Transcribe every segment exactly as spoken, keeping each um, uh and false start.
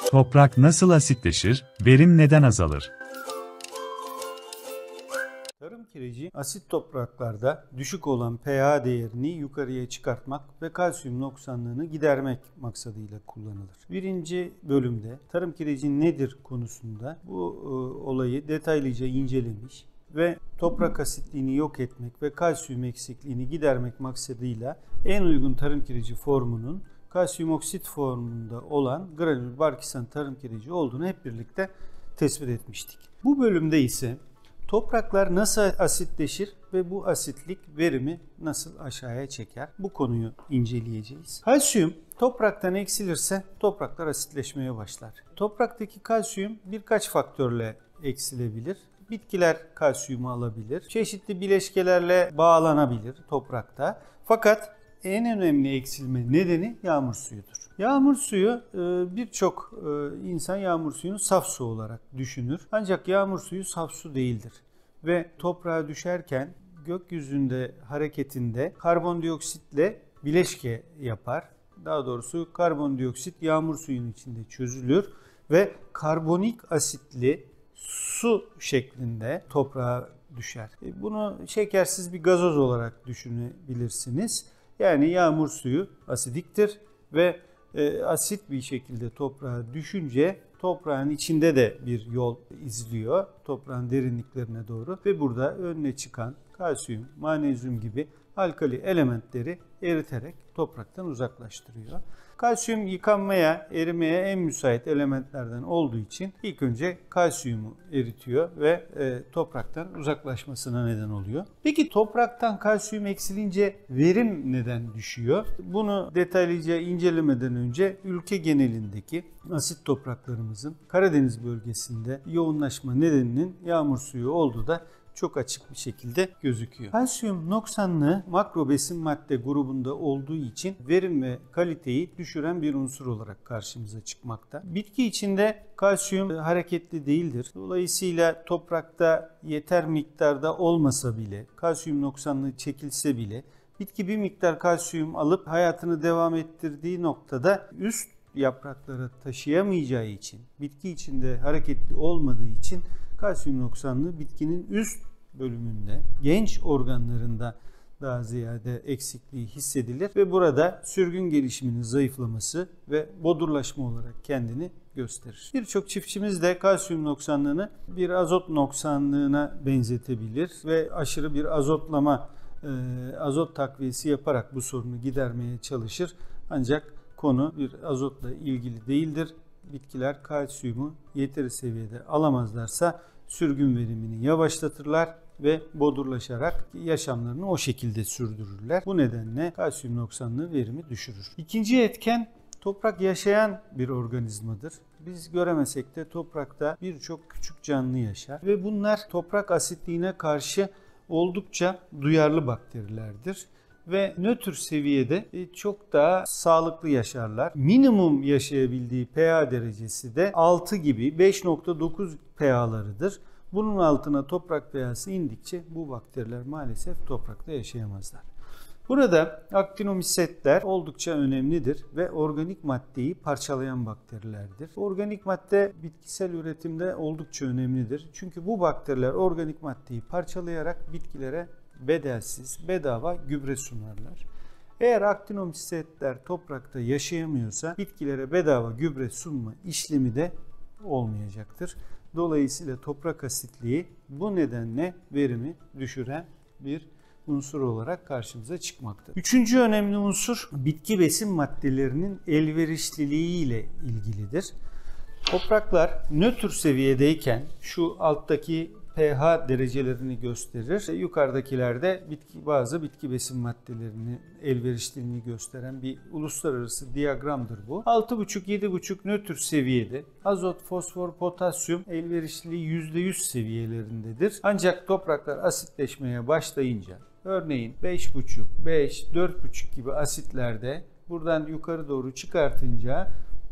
Toprak nasıl asitleşir, verim neden azalır? Tarım kireci asit topraklarda düşük olan pH değerini yukarıya çıkartmak ve kalsiyum noksanlığını gidermek maksadıyla kullanılır. Birinci bölümde tarım kireci nedir konusunda bu e, olayı detaylıca incelemiş ve toprak asitliğini yok etmek ve kalsiyum eksikliğini gidermek maksadıyla en uygun tarım kireci formunun kalsiyum oksit formunda olan granül barkisan tarım kireci olduğunu hep birlikte tespit etmiştik. Bu bölümde ise topraklar nasıl asitleşir ve bu asitlik verimi nasıl aşağıya çeker? Bu konuyu inceleyeceğiz. Kalsiyum topraktan eksilirse topraklar asitleşmeye başlar. Topraktaki kalsiyum birkaç faktörle eksilebilir. Bitkiler kalsiyumu alabilir. Çeşitli bileşkelerle bağlanabilir toprakta. Fakat en önemli eksilme nedeni yağmur suyudur. Yağmur suyu birçok insan yağmur suyunu saf su olarak düşünür. Ancak yağmur suyu saf su değildir. Ve toprağa düşerken gökyüzünde hareketinde karbondioksitle bileşke yapar. Daha doğrusu karbondioksit yağmur suyunun içinde çözülür ve karbonik asitli su şeklinde toprağa düşer. Bunu şekersiz bir gazoz olarak düşünebilirsiniz. Yani yağmur suyu asidiktir ve e, asit bir şekilde toprağa düşünce toprağın içinde de bir yol izliyor toprağın derinliklerine doğru ve burada önüne çıkan kalsiyum, magnezyum gibi alkali elementleri eriterek topraktan uzaklaştırıyor. Kalsiyum yıkanmaya, erimeye en müsait elementlerden olduğu için ilk önce kalsiyumu eritiyor ve e, topraktan uzaklaşmasına neden oluyor. Peki topraktan kalsiyum eksilince verim neden düşüyor? Bunu detaylıca incelemeden önce ülke genelindeki asit topraklarımızın Karadeniz bölgesinde yoğunlaşma nedeninin yağmur suyu olduğu da çok açık bir şekilde gözüküyor. Kalsiyum noksanlığı makro besin madde grubunda olduğu için verim ve kaliteyi düşüren bir unsur olarak karşımıza çıkmakta. Bitki içinde kalsiyum hareketli değildir. Dolayısıyla toprakta yeter miktarda olmasa bile, kalsiyum noksanlığı çekilse bile bitki bir miktar kalsiyum alıp hayatını devam ettirdiği noktada üst yapraklara taşıyamayacağı için, bitki içinde hareketli olmadığı için kalsiyum noksanlığı bitkinin üst bölümünde, genç organlarında daha ziyade eksikliği hissedilir ve burada sürgün gelişiminin zayıflaması ve bodurlaşma olarak kendini gösterir. Birçok çiftçimiz de kalsiyum noksanlığını bir azot noksanlığına benzetebilir ve aşırı bir azotlama, e, azot takviyesi yaparak bu sorunu gidermeye çalışır. Ancak konu bir azotla ilgili değildir. Bitkiler kalsiyumu yeteri seviyede alamazlarsa sürgün verimini yavaşlatırlar ve bodurlaşarak yaşamlarını o şekilde sürdürürler. Bu nedenle kalsiyum noksanlığı verimi düşürür. İkinci etken toprak yaşayan bir organizmadır. Biz göremesek de toprakta birçok küçük canlı yaşar ve bunlar toprak asitliğine karşı oldukça duyarlı bakterilerdir. Ve nötr seviyede çok daha sağlıklı yaşarlar. Minimum yaşayabildiği pH derecesi de altı gibi beş nokta dokuz pH'larıdır. Bunun altına toprak pH'si indikçe bu bakteriler maalesef toprakta yaşayamazlar. Burada aktinomysetler oldukça önemlidir ve organik maddeyi parçalayan bakterilerdir. Organik madde bitkisel üretimde oldukça önemlidir. Çünkü bu bakteriler organik maddeyi parçalayarak bitkilere bedelsiz, bedava gübre sunarlar. Eğer aktinomysetler toprakta yaşayamıyorsa bitkilere bedava gübre sunma işlemi de olmayacaktır. Dolayısıyla toprak asitliği bu nedenle verimi düşüren bir unsur olarak karşımıza çıkmaktadır. Üçüncü önemli unsur bitki besin maddelerinin elverişliliği ile ilgilidir. Topraklar nötr seviyedeyken şu alttaki pH derecelerini gösterir. Yukarıdakilerde bitki, bazı bitki besin maddelerinin elverişliliğini gösteren bir uluslararası diyagramdır bu. altı buçuk yedi buçuk nötr seviyede azot, fosfor, potasyum elverişliliği yüzde yüz seviyelerindedir. Ancak topraklar asitleşmeye başlayınca örneğin beş buçuk, beş, dört buçuk gibi asitlerde buradan yukarı doğru çıkartınca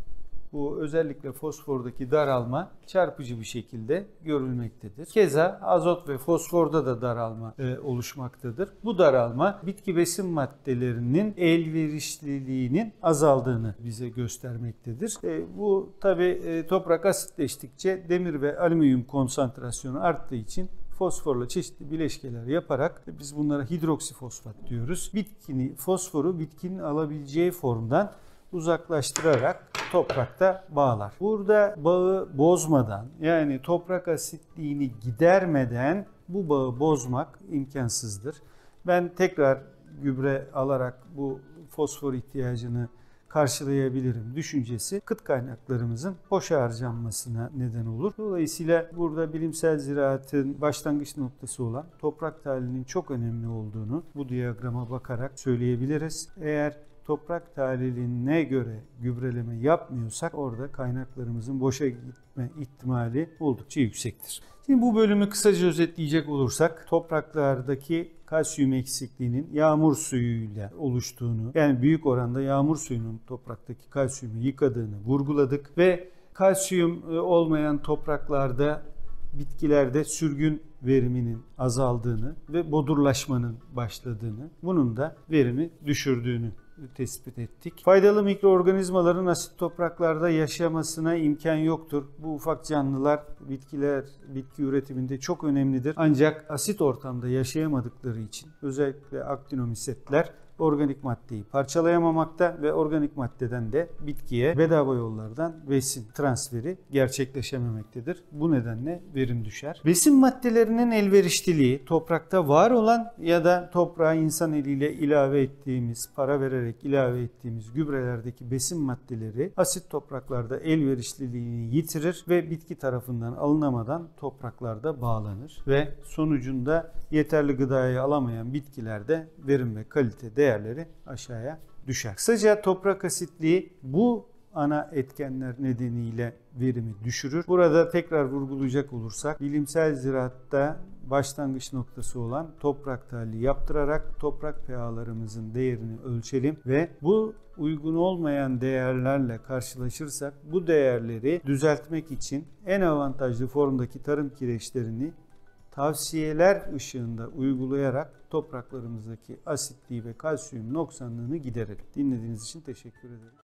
bu özellikle fosfordaki daralma çarpıcı bir şekilde görülmektedir. Keza azot ve fosforda da daralma e, oluşmaktadır. Bu daralma bitki besin maddelerinin elverişliliğinin azaldığını bize göstermektedir. E, bu tabi e, toprak asitleştikçe demir ve alüminyum konsantrasyonu arttığı için fosforla çeşitli bileşkeler yaparak biz bunlara hidroksifosfat diyoruz. Bitkini, fosforu bitkinin alabileceği formdan uzaklaştırarak toprakta bağlar. Burada bağı bozmadan, yani toprak asitliğini gidermeden bu bağı bozmak imkansızdır. Ben tekrar gübre alarak bu fosfor ihtiyacını karşılayabilirim düşüncesi kıt kaynaklarımızın boşa harcanmasına neden olur. Dolayısıyla burada bilimsel ziraatın başlangıç noktası olan toprak tahlilinin çok önemli olduğunu bu diyagrama bakarak söyleyebiliriz. Eğer toprak tahliline göre gübreleme yapmıyorsak orada kaynaklarımızın boşa gitme ihtimali oldukça yüksektir. Şimdi bu bölümü kısaca özetleyecek olursak topraklardaki kalsiyum eksikliğinin yağmur suyuyla oluştuğunu, yani büyük oranda yağmur suyunun topraktaki kalsiyumu yıkadığını vurguladık ve kalsiyum olmayan topraklarda bitkilerde sürgün veriminin azaldığını ve bodurlaşmanın başladığını, bunun da verimi düşürdüğünü tespit ettik. Faydalı mikroorganizmaların asit topraklarda yaşamasına imkan yoktur. Bu ufak canlılar bitkiler, bitki üretiminde çok önemlidir. Ancak asit ortamda yaşayamadıkları için özellikle aktinomisetler organik maddeyi parçalayamamakta ve organik maddeden de bitkiye bedava yollardan besin transferi gerçekleşememektedir. Bu nedenle verim düşer. Besin maddelerinin elverişliliği toprakta var olan ya da toprağa insan eliyle ilave ettiğimiz, para vererek ilave ettiğimiz gübrelerdeki besin maddeleri asit topraklarda elverişliliğini yitirir ve bitki tarafından alınamadan topraklarda bağlanır ve sonucunda yeterli gıdayı alamayan bitkilerde verim ve kalite değerleri aşağıya düşer. Kısaca toprak asitliği bu ana etkenler nedeniyle verimi düşürür. Burada tekrar vurgulayacak olursak bilimsel ziraatta başlangıç noktası olan toprak tahlili yaptırarak toprak pH'larımızın değerini ölçelim ve bu uygun olmayan değerlerle karşılaşırsak bu değerleri düzeltmek için en avantajlı formdaki tarım kireçlerini tavsiyeler ışığında uygulayarak topraklarımızdaki asitliği ve kalsiyum noksanlığını giderelim. Dinlediğiniz için teşekkür ederim.